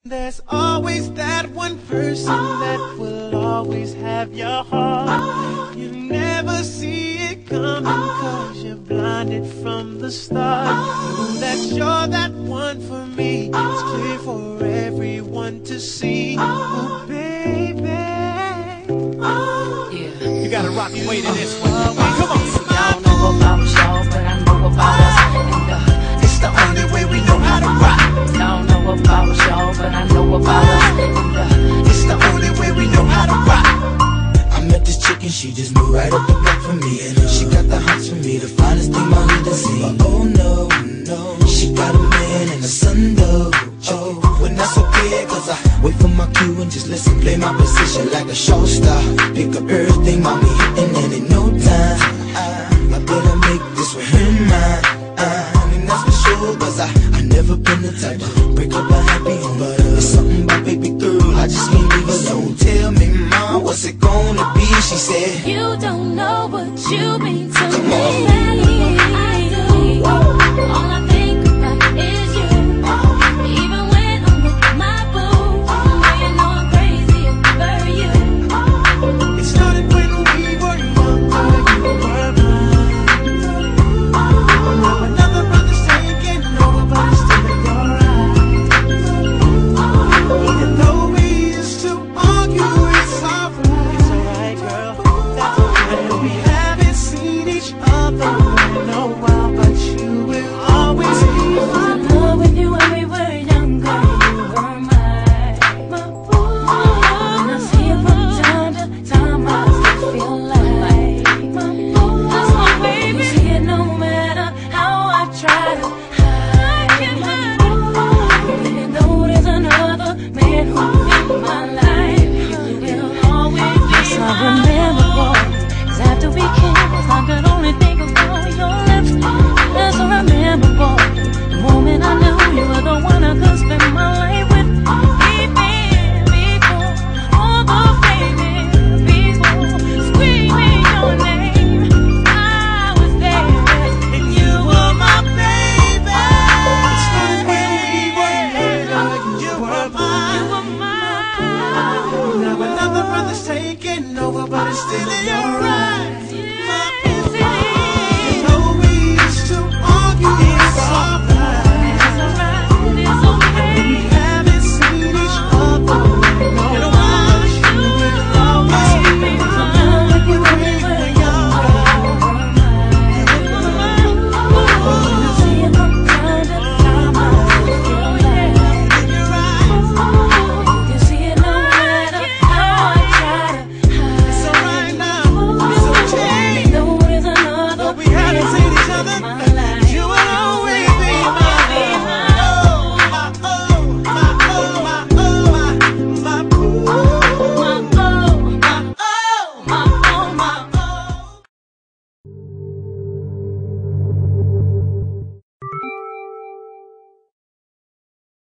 There's always that one person that will always have your heart. You never see it coming 'cause you're blinded from the start. Ooh, that you're that one for me. It's clear for everyone to see. Ooh, baby. Yeah. You gotta rock your way to this one. Come on. Y'all know about y'all, but I know about us. And it's the only way we know how to rock. Y'all know about y'all, but I know about us. And it's the only way we know how to rock. I met this chick and she just moved right up the block for me. And she got the hots for me, the finest thing my hood has seen. But oh no, no, she got a man and a son though. Oh, when that's okay, 'cause I wait for my cue and just listen, play my position like a show star. Pick up everything, mommy, hitting and in no time. I better make this with him mine. And that's for sure, 'cause I never been the type to break up a happy home. But it's something about baby girl, I just can't leave alone. Tell me, mom, what's it gonna be? She said, you don't know what you mean to come me. I do. All I think about is you. Even when I'm with my boo, you know I'm crazy over you. It started when we were younger, you were mine. Now another brother's taking over, but it's still in your eyes. Even though we used to argue, it's alright. It's alright, girl. That's alright. I know we haven't seen each other in a while, but you will always be I love when you and we were younger, you were my boo. And I see it from time to time, I still feel like my boo. That's my baby. You see it no matter how I try to